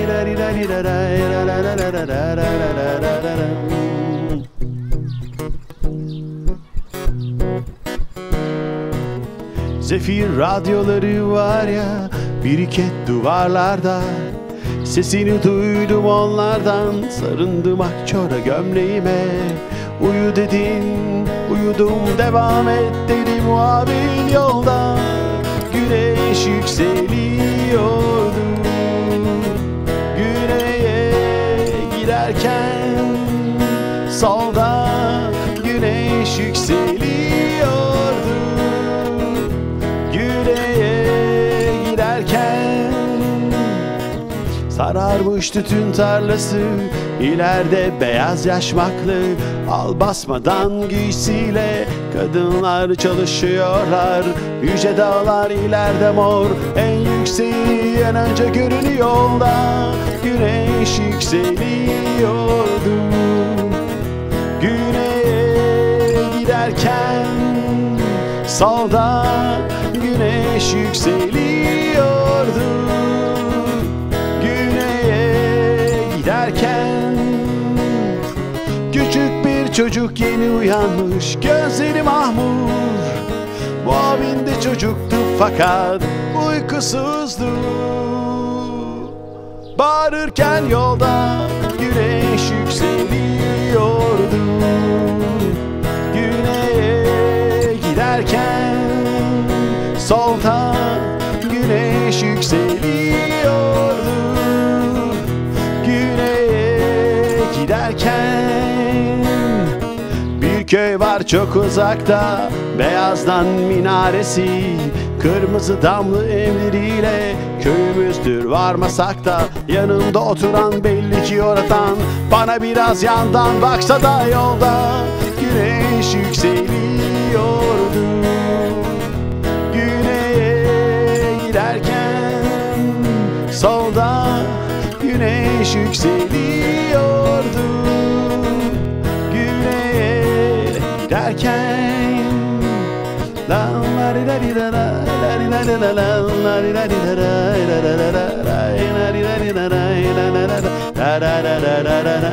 Zefir radyoları var ya biriket duvarlarda, sesini duydum onlardan, sarındım akçora gömleğime. Uyu dedin, uyudum, devam et dedi muavin yolda. Güneş yükseliyordu, güneye giderken solda güneş yükseliyordu. Güneye giderken sararmış tütün tarlası, ileride beyaz yaşmaklı, al basmadan giysiyle kadınlar çalışıyorlar. Yüce dağlar ileride mor, en yükseği en önce görünüyor yolda. Güneş yükseliyordu, güneye giderken solda güneş yükseliyordu. Güneye giderken küçük bir çocuk yeni uyanmış, gözleri mahmur. Muavin de çocuktu fakat uykusuzdu. Bağırırken yolda güneş yükseliyordu. Güneye giderken solda güneş yükseliyordu. Güneye giderken bir köy var çok uzakta, beyazdan minaresi, kırmızı damlı evleriyle köyümüzdür varmasak da. Yanımda oturan belli ki oradan, bana biraz yandan baksa da yolda güneş yükseliyordu. Güneye giderken solda güneş yükseliyordu. Güneye giderken la la la la la la la la la la la.